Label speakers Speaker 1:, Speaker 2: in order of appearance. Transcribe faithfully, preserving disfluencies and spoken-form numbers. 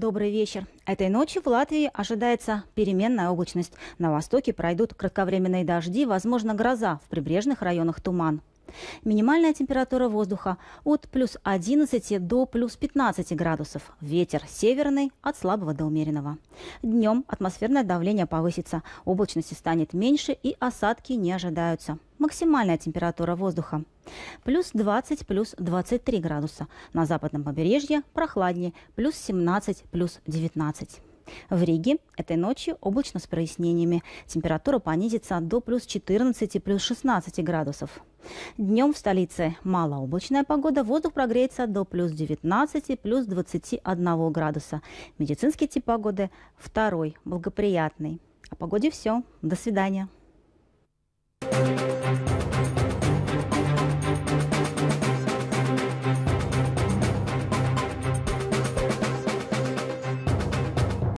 Speaker 1: Добрый вечер. Этой ночью в Латвии ожидается переменная облачность. На востоке пройдут кратковременные дожди, возможно, гроза, в прибрежных районах туман. Минимальная температура воздуха от плюс одиннадцати до плюс пятнадцати градусов. Ветер северный от слабого до умеренного. Днем атмосферное давление повысится, облачности станет меньше и осадки не ожидаются. Максимальная температура воздуха плюс двадцать, плюс двадцать три градуса. На западном побережье прохладнее, плюс семнадцать, плюс девятнадцать. В Риге этой ночью облачно с прояснениями. Температура понизится до плюс четырнадцати, плюс шестнадцати градусов. Днем в столице малооблачная погода, воздух прогреется до плюс девятнадцати, плюс двадцати одного градуса. Медицинский тип погоды второй, благоприятный. О погоде все. До свидания.